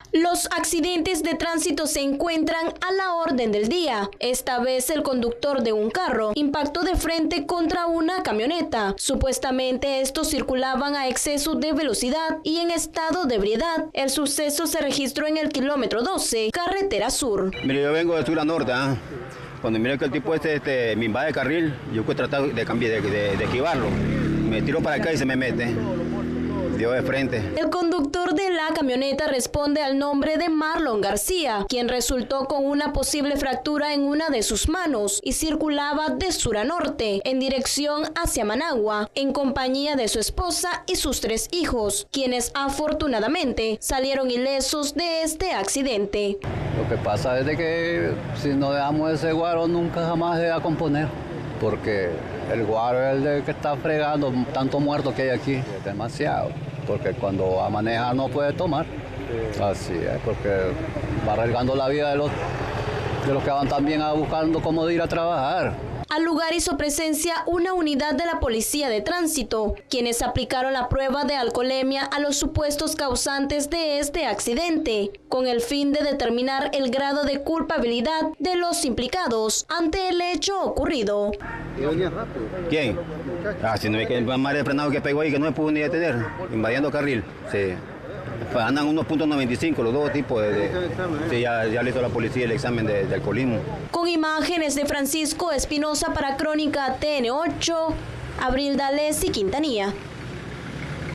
Los accidentes de tránsito se encuentran a la orden del día. Esta vez el conductor de un carro impactó de frente contra una camioneta. Supuestamente estos circulaban a exceso de velocidad y en estado de ebriedad. El suceso se registró en el kilómetro 12, carretera sur. Mire, yo vengo de sur a norte, Cuando miré que el tipo me invade el carril, yo he tratado de cambiar, de esquivarlo. Me tiro para acá y se me mete. Dio de frente. El conductor de la camioneta responde al nombre de Marlon García, quien resultó con una posible fractura en una de sus manos y circulaba de sur a norte, en dirección hacia Managua, en compañía de su esposa y sus 3 hijos, quienes afortunadamente salieron ilesos de este accidente. Lo que pasa es de que si no dejamos ese guaro nunca jamás se va a componer, porque el guaro es el de que está fregando, tanto muerto que hay aquí, es demasiado, porque cuando va a manejar no puede tomar. Así es, porque va arriesgando la vida de los que van también buscando cómo ir a trabajar. Al lugar hizo presencia una unidad de la Policía de Tránsito, quienes aplicaron la prueba de alcoholemia a los supuestos causantes de este accidente, con el fin de determinar el grado de culpabilidad de los implicados ante el hecho ocurrido. ¿Quién? Si no es que el más de frenado que pegó ahí, que no me pudo ni detener, invadiendo carril. Sí. Andan unos .95 los dos tipos sí, ya le hizo la policía el examen de alcoholismo. Con imágenes de Francisco Espinosa para Crónica TN8, Abril D'Alessio Quintanilla.